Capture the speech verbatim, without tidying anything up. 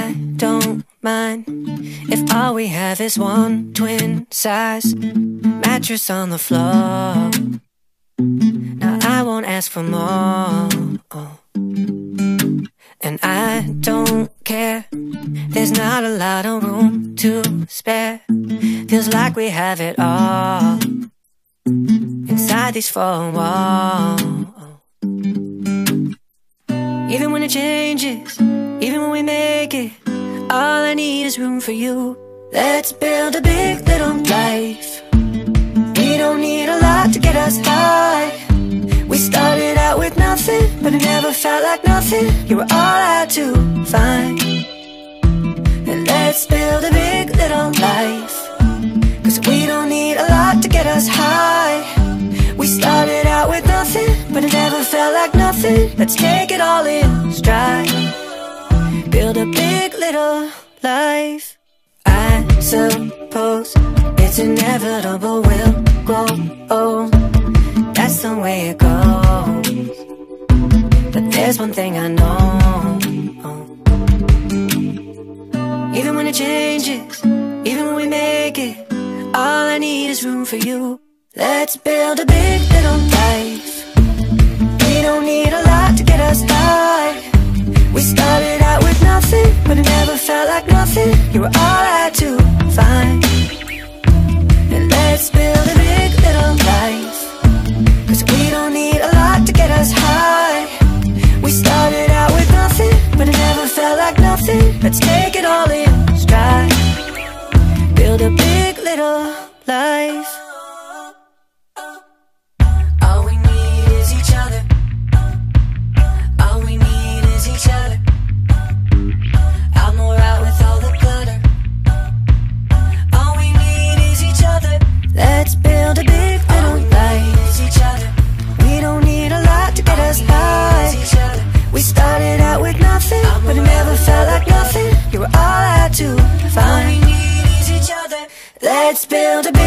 I don't mind if all we have is one twin size mattress on the floor. Now I won't ask for more, and I don't care. There's not a lot of room to spare. Feels like we have it all inside these four walls. Even when it changes, even when we make it, all I need is room for you. Let's build a big little life. We don't need a lot to get us high. We started out with nothing, but it never felt like nothing. You were all I had to find. And let's build a big little life, 'cause we don't need a lot to get us high. We started out with nothing, but it never felt like nothing. Let's take it all in stride. Build a big little life. I suppose it's inevitable we'll grow old. That's the way it goes. But there's one thing I know, even when it changes, even when we make it, all I need is room for you. Let's build a big little life. We don't need a lot to get us high. We started out with nothing, but it never felt like nothing. You were all I had to find. And let's build a big little life, 'cause we don't need a lot to get us high. We started out with nothing, but it never felt like nothing. Let's take it all in stride. Build a big little life. All we need is each other. All we need is each other. I'm more out with all the clutter. All we need is each other. Let's build a big little life. Each other. We don't need a lot to get us high. We started out with nothing, but it never felt like nothing. You were all I had to find. All we need is each other. Let's build a